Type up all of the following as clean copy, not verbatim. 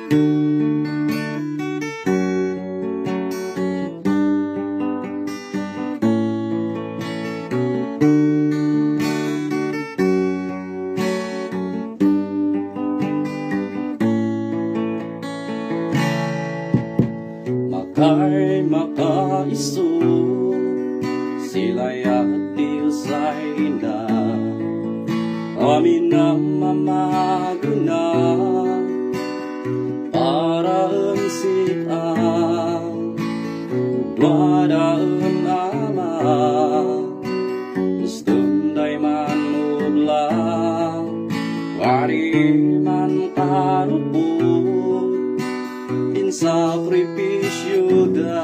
Kay makaiso si Layad diusay na kami na mamaguna para sitang wadaan ama stunday man mudlang wari man karupot in sakripisyo da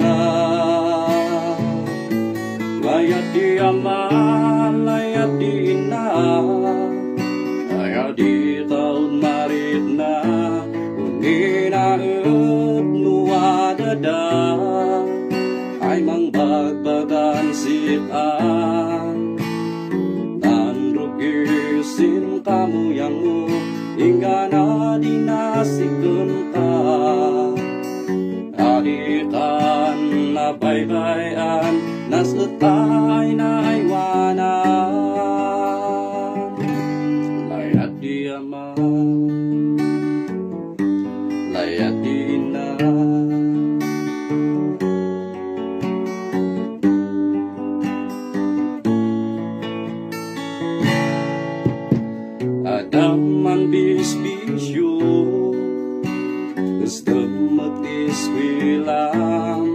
layad di ama layad di ina layad di taon marit na unina nuwadada ay mangbagbagan sitan tanrugisin kamu yang mo hingga na dinasikan ka adikan na baybayan nas etay na iwanan layad di ama layad di ina adaman bisbisyo gusto mag-iswilang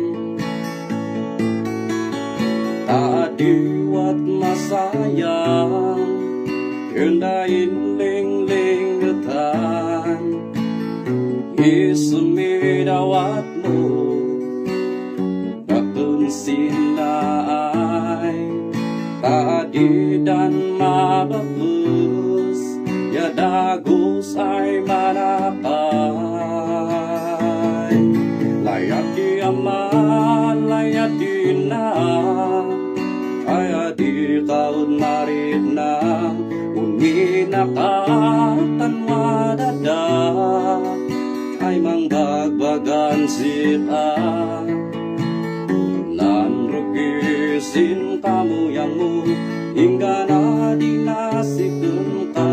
adiwat masayang kendain ling-lingetan isumidawat mo bakun sinay tadi dan mabapus ya dagus ay manakay layad di ama layad di ina ay di kaun marit na unina katan wadada ay mangbagbagan sitan nanrugisin kamu yang mo hingga na dinasikan ka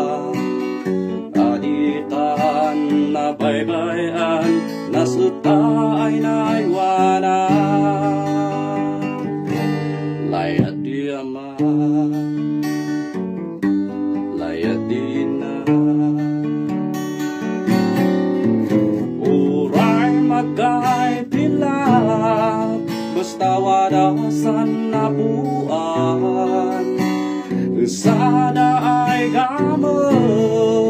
adikan na baybayan nas etay na iwanan layad di ama layad di ina uray magay pilak basta wadasan na buwan sada ay gamot